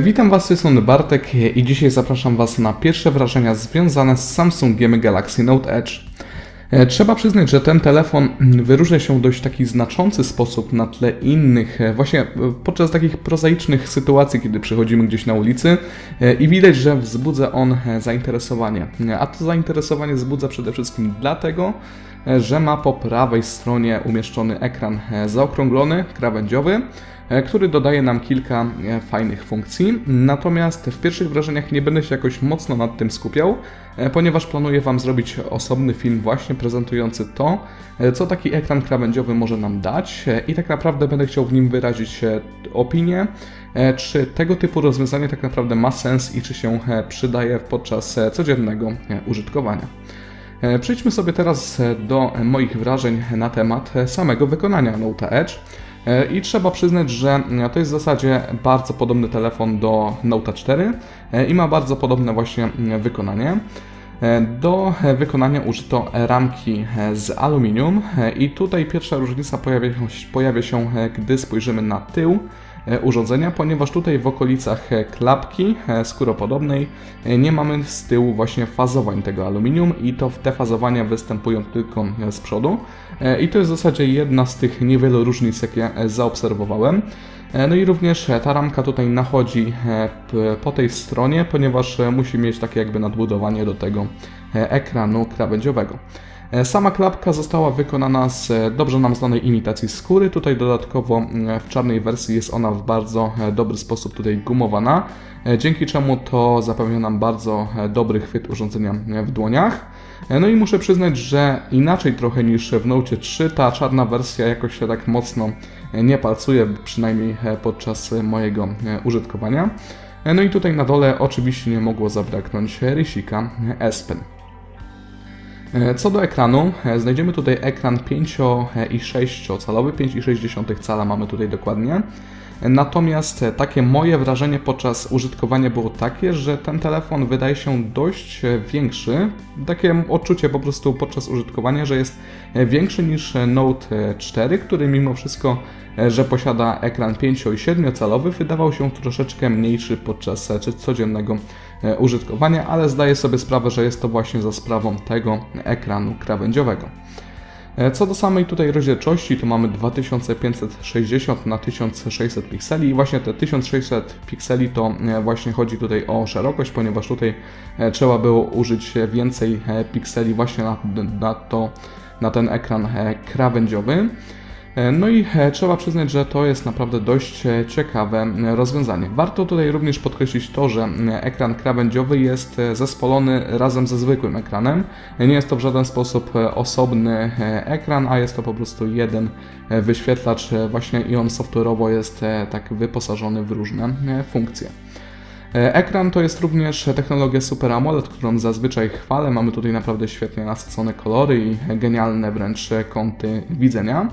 Witam Was, z tej strony Bartek i dzisiaj zapraszam Was na pierwsze wrażenia związane z Samsungiem Galaxy Note Edge. Trzeba przyznać, że ten telefon wyróżnia się w dość taki znaczący sposób na tle innych, właśnie podczas takich prozaicznych sytuacji, kiedy przychodzimy gdzieś na ulicy i widać, że wzbudza on zainteresowanie. A to zainteresowanie wzbudza przede wszystkim dlatego, że ma po prawej stronie umieszczony ekran zaokrąglony, krawędziowy, który dodaje nam kilka fajnych funkcji. Natomiast w pierwszych wrażeniach nie będę się jakoś mocno nad tym skupiał, ponieważ planuję Wam zrobić osobny film właśnie prezentujący to, co taki ekran krawędziowy może nam dać i tak naprawdę będę chciał w nim wyrazić opinię, czy tego typu rozwiązanie tak naprawdę ma sens i czy się przydaje podczas codziennego użytkowania. Przejdźmy sobie teraz do moich wrażeń na temat samego wykonania Note Edge. I trzeba przyznać, że to jest w zasadzie bardzo podobny telefon do Note 4 i ma bardzo podobne właśnie wykonanie. Do wykonania użyto ramki z aluminium i tutaj pierwsza różnica pojawia się, gdy spojrzymy na tył urządzenia, ponieważ tutaj w okolicach klapki skóropodobnej nie mamy z tyłu właśnie fazowań tego aluminium i to te fazowania występują tylko z przodu i to jest w zasadzie jedna z tych niewielu różnic, jakie zaobserwowałem. No i również ta ramka tutaj nachodzi po tej stronie, ponieważ musi mieć takie jakby nadbudowanie do tego ekranu krawędziowego. Sama klapka została wykonana z dobrze nam znanej imitacji skóry. Tutaj dodatkowo w czarnej wersji jest ona w bardzo dobry sposób tutaj gumowana, dzięki czemu to zapewnia nam bardzo dobry chwyt urządzenia w dłoniach. No i muszę przyznać, że inaczej trochę niż w Note 3 ta czarna wersja jakoś się tak mocno nie palcuje, przynajmniej podczas mojego użytkowania. No i tutaj na dole oczywiście nie mogło zabraknąć rysika S Pen. Co do ekranu, znajdziemy tutaj ekran 5,6 calowy, 5,6 cala mamy tutaj dokładnie. Natomiast takie moje wrażenie podczas użytkowania było takie, że ten telefon wydaje się dość większy. Takie odczucie po prostu podczas użytkowania, że jest większy niż Note 4, który mimo wszystko, że posiada ekran 5 i 7 calowy, wydawał się troszeczkę mniejszy podczas codziennego użytkowania, ale zdaję sobie sprawę, że jest to właśnie za sprawą tego ekranu krawędziowego. Co do samej tutaj rozdzielczości, to mamy 2560 na 1600 pikseli i właśnie te 1600 pikseli to właśnie chodzi tutaj o szerokość, ponieważ tutaj trzeba było użyć więcej pikseli właśnie na ten ekran krawędziowy. No i trzeba przyznać, że to jest naprawdę dość ciekawe rozwiązanie. Warto tutaj również podkreślić to, że ekran krawędziowy jest zespolony razem ze zwykłym ekranem. Nie jest to w żaden sposób osobny ekran, a jest to po prostu jeden wyświetlacz właśnie i on software'owo jest tak wyposażony w różne funkcje. Ekran to jest również technologia Super AMOLED, którą zazwyczaj chwalę. Mamy tutaj naprawdę świetnie nasycone kolory i genialne wręcz kąty widzenia.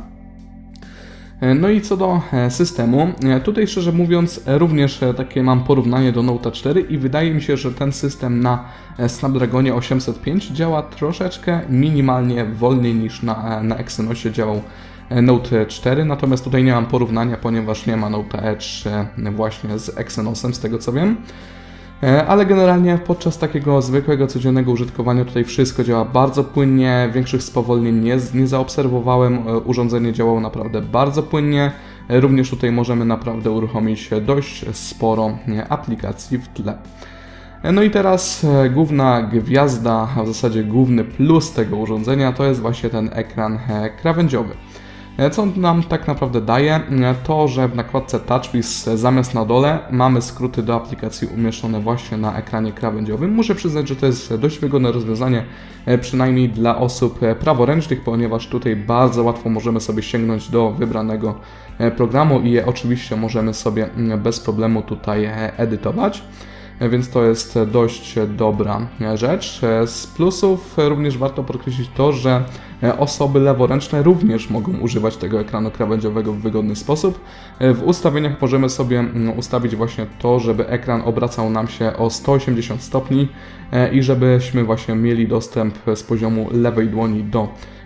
No i co do systemu, tutaj szczerze mówiąc również takie mam porównanie do Note 4 i wydaje mi się, że ten system na Snapdragonie 805 działa troszeczkę minimalnie wolniej niż na Exynosie działał Note 4, natomiast tutaj nie mam porównania, ponieważ nie ma Note Edge właśnie z Exynosem, z tego co wiem. Ale generalnie podczas takiego zwykłego, codziennego użytkowania tutaj wszystko działa bardzo płynnie, większych spowolnień nie zaobserwowałem, urządzenie działało naprawdę bardzo płynnie, również tutaj możemy naprawdę uruchomić dość sporo aplikacji w tle. No i teraz główna gwiazda, a w zasadzie główny plus tego urządzenia to jest właśnie ten ekran krawędziowy. Co on nam tak naprawdę daje? To, że w nakładce TouchWiz zamiast na dole mamy skróty do aplikacji umieszczone właśnie na ekranie krawędziowym. Muszę przyznać, że to jest dość wygodne rozwiązanie, przynajmniej dla osób praworęcznych, ponieważ tutaj bardzo łatwo możemy sobie sięgnąć do wybranego programu i je oczywiście możemy sobie bez problemu tutaj edytować. Więc to jest dość dobra rzecz. Z plusów również warto podkreślić to, że osoby leworęczne również mogą używać tego ekranu krawędziowego w wygodny sposób. W ustawieniach możemy sobie ustawić właśnie to, żeby ekran obracał nam się o 180 stopni i żebyśmy właśnie mieli dostęp z poziomu lewej dłoni do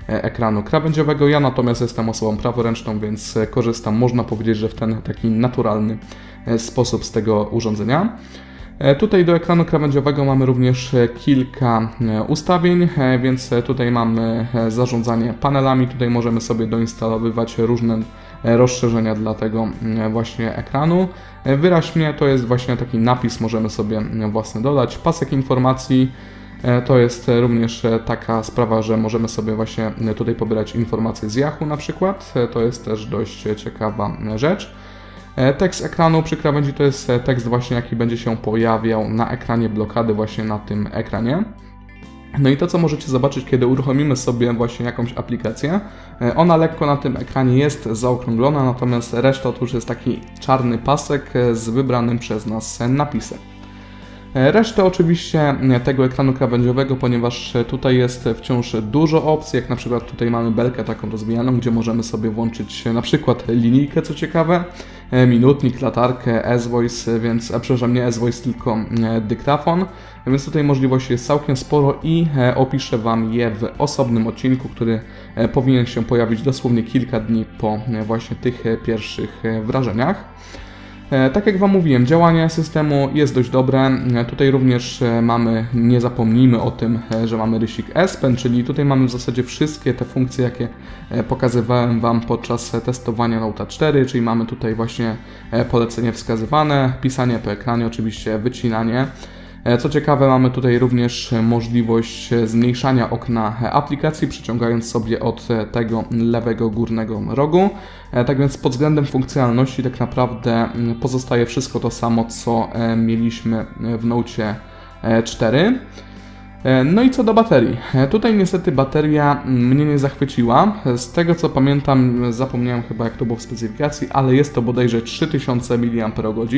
ekranu krawędziowego. Ja natomiast jestem osobą praworęczną, więc korzystam, można powiedzieć, że w ten taki naturalny sposób z tego urządzenia. Tutaj do ekranu krawędziowego mamy również kilka ustawień, więc tutaj mamy zarządzanie panelami. Tutaj możemy sobie doinstalowywać różne rozszerzenia dla tego właśnie ekranu. Wyraźnie to jest właśnie taki napis, możemy sobie własny dodać. Pasek informacji to jest również taka sprawa, że możemy sobie właśnie tutaj pobierać informacje z Yahoo na przykład. To jest też dość ciekawa rzecz. Tekst ekranu przy krawędzi to jest tekst właśnie, jaki będzie się pojawiał na ekranie blokady, właśnie na tym ekranie. No i to, co możecie zobaczyć, kiedy uruchomimy sobie właśnie jakąś aplikację, ona lekko na tym ekranie jest zaokrąglona, natomiast reszta to już jest taki czarny pasek z wybranym przez nas napisem. Resztę oczywiście tego ekranu krawędziowego, ponieważ tutaj jest wciąż dużo opcji, jak na przykład tutaj mamy belkę taką rozwijaną, gdzie możemy sobie włączyć na przykład linijkę, co ciekawe, minutnik, latarkę, S-Voice, więc, przepraszam, nie S-Voice, tylko dyktafon, więc tutaj możliwości jest całkiem sporo i opiszę Wam je w osobnym odcinku, który powinien się pojawić dosłownie kilka dni po właśnie tych pierwszych wrażeniach. Tak jak Wam mówiłem, działanie systemu jest dość dobre. Tutaj również mamy, nie zapomnijmy o tym, że mamy rysik S Pen, czyli tutaj mamy w zasadzie wszystkie te funkcje, jakie pokazywałem Wam podczas testowania Note 4, czyli mamy tutaj właśnie polecenie wskazywane, pisanie po ekranie, oczywiście wycinanie. Co ciekawe, mamy tutaj również możliwość zmniejszania okna aplikacji, przyciągając sobie od tego lewego górnego rogu. Tak więc pod względem funkcjonalności tak naprawdę pozostaje wszystko to samo, co mieliśmy w Note 4. No i co do baterii. Tutaj niestety bateria mnie nie zachwyciła. Z tego co pamiętam, zapomniałem chyba jak to było w specyfikacji, ale jest to bodajże 3000 mAh.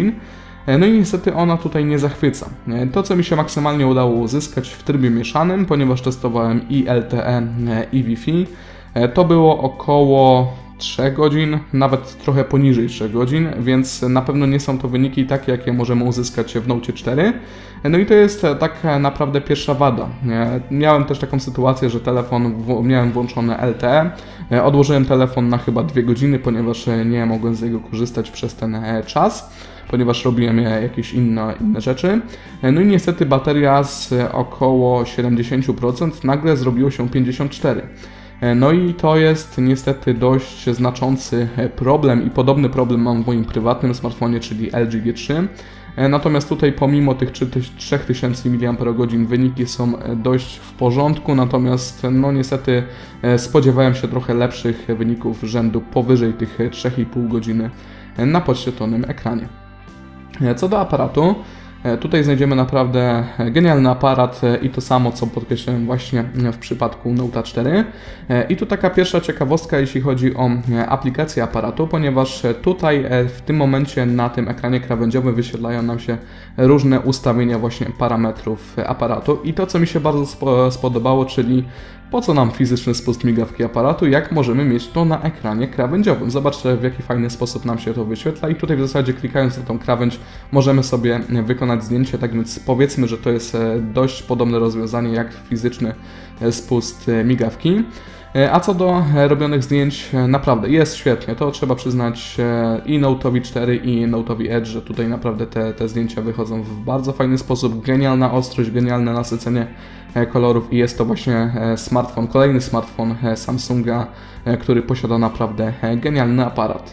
No i niestety ona tutaj nie zachwyca. To, co mi się maksymalnie udało uzyskać w trybie mieszanym, ponieważ testowałem i LTE, i Wi-Fi, to było około 3 godzin, nawet trochę poniżej 3 godzin, więc na pewno nie są to wyniki takie, jakie możemy uzyskać w Note 4. No i to jest tak naprawdę pierwsza wada. Miałem też taką sytuację, że miałem włączone LTE, odłożyłem telefon na chyba 2 godziny, ponieważ nie mogłem z niego korzystać przez ten czas, ponieważ robiłem jakieś inne rzeczy. No i niestety bateria z około 70% nagle zrobiło się 54%. No i to jest niestety dość znaczący problem i podobny problem mam w moim prywatnym smartfonie, czyli LG G3. Natomiast tutaj pomimo tych 3000 mAh wyniki są dość w porządku, natomiast no niestety spodziewałem się trochę lepszych wyników rzędu powyżej tych 3,5 godziny na podświetlonym ekranie. Co do aparatu, tutaj znajdziemy naprawdę genialny aparat i to samo, co podkreślałem właśnie w przypadku Note 4. I tu taka pierwsza ciekawostka, jeśli chodzi o aplikację aparatu, ponieważ tutaj w tym momencie na tym ekranie krawędziowym wyświetlają nam się różne ustawienia właśnie parametrów aparatu i to, co mi się bardzo spodobało, czyli po co nam fizyczny spust migawki aparatu, jak możemy mieć to na ekranie krawędziowym. Zobaczcie, w jaki fajny sposób nam się to wyświetla i tutaj w zasadzie klikając na tą krawędź możemy sobie wykonać zdjęcie, tak więc powiedzmy, że to jest dość podobne rozwiązanie jak fizyczny spust migawki. A co do robionych zdjęć, naprawdę jest świetnie, to trzeba przyznać i Note'owi 4 i Note'owi Edge, że tutaj naprawdę te zdjęcia wychodzą w bardzo fajny sposób, genialna ostrość, genialne nasycenie kolorów i jest to właśnie smartfon, kolejny smartfon Samsunga, który posiada naprawdę genialny aparat.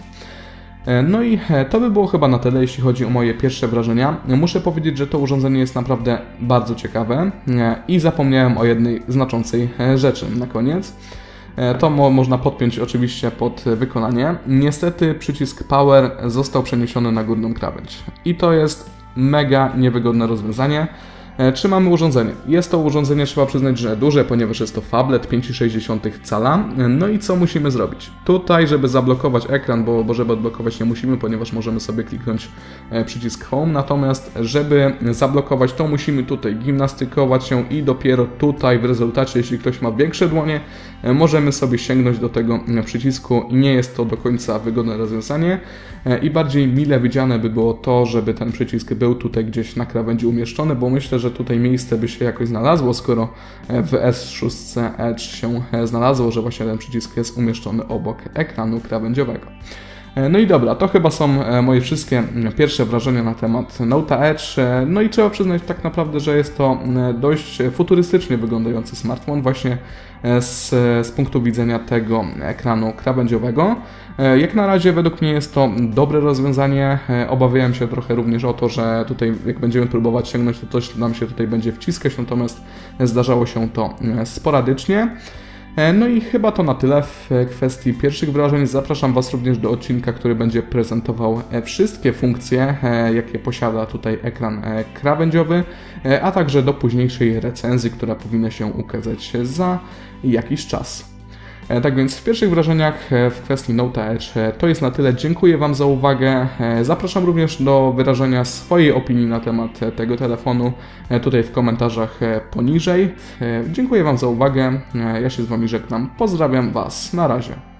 No i to by było chyba na tyle, jeśli chodzi o moje pierwsze wrażenia. Muszę powiedzieć, że to urządzenie jest naprawdę bardzo ciekawe i zapomniałem o jednej znaczącej rzeczy na koniec. To można podpiąć oczywiście pod wykonanie. Niestety przycisk Power został przeniesiony na górną krawędź i to jest mega niewygodne rozwiązanie. Trzymamy urządzenie. Jest to urządzenie, trzeba przyznać, że duże, ponieważ jest to phablet 5,6 cala. No i co musimy zrobić? Tutaj, żeby zablokować ekran, bo żeby odblokować nie musimy, ponieważ możemy sobie kliknąć przycisk Home, natomiast żeby zablokować, to musimy tutaj gimnastykować się i dopiero tutaj w rezultacie, jeśli ktoś ma większe dłonie, możemy sobie sięgnąć do tego przycisku i nie jest to do końca wygodne rozwiązanie i bardziej mile widziane by było to, żeby ten przycisk był tutaj gdzieś na krawędzi umieszczony, bo myślę, że że tutaj miejsce by się jakoś znalazło, skoro w S6 Edge się znalazło, że właśnie ten przycisk jest umieszczony obok ekranu krawędziowego. No i dobra, to chyba są moje wszystkie pierwsze wrażenia na temat Note Edge. No i trzeba przyznać tak naprawdę, że jest to dość futurystycznie wyglądający smartfon właśnie z punktu widzenia tego ekranu krawędziowego. Jak na razie według mnie jest to dobre rozwiązanie. Obawiałem się trochę również o to, że tutaj jak będziemy próbować sięgnąć, to coś nam się tutaj będzie wciskać, natomiast zdarzało się to sporadycznie. No i chyba to na tyle w kwestii pierwszych wrażeń. Zapraszam Was również do odcinka, który będzie prezentował wszystkie funkcje, jakie posiada tutaj ekran krawędziowy, a także do późniejszej recenzji, która powinna się ukazać za jakiś czas. Tak więc w pierwszych wrażeniach w kwestii Note Edge to jest na tyle. Dziękuję Wam za uwagę. Zapraszam również do wyrażenia swojej opinii na temat tego telefonu tutaj w komentarzach poniżej. Dziękuję Wam za uwagę. Ja się z Wami żegnam. Pozdrawiam Was. Na razie.